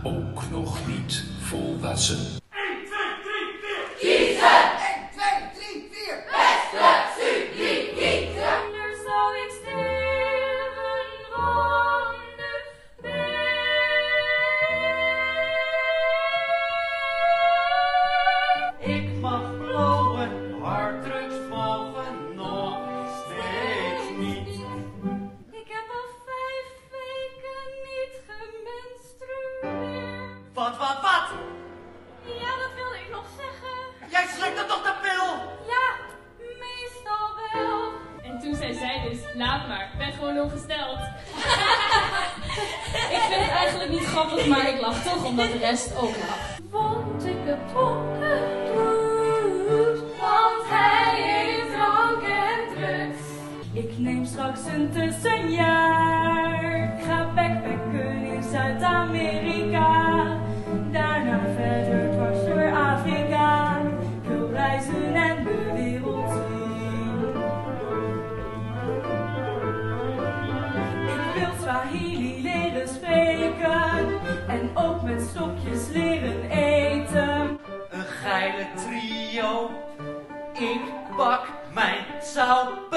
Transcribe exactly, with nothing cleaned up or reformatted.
ook nog niet volwassen. één, twee, drie, vier! Kiezen! één, twee, drie, vier! Beste studie kiezen! Daar zou ik sterven van de pijn. Ik mag blowen, harddrugs mogen nog steeds niet. Ik heb al vijf weken niet gemenstrueerd. Wat, wat, wat? Ja, dat wilde ik nog zeggen. Jij slikte toch de pil? Ja, meestal wel. En toen zei zij dus, laat maar, ik ben gewoon ongesteld. Ik vind het eigenlijk niet grappig, maar ik lach toch omdat de rest ook lacht. Want ik heb ongedoet, want hij heeft drank en drugs. Ik neem straks een tussenjaar, ga backpacken in Zuid-Amerika. Daarna verder dwars door Afrika, ik wil reizen en de wereld zien. Ik wil Swahili leren spreken en ook met stokjes leren eten. Een geile trio. Ik pak mijn saus.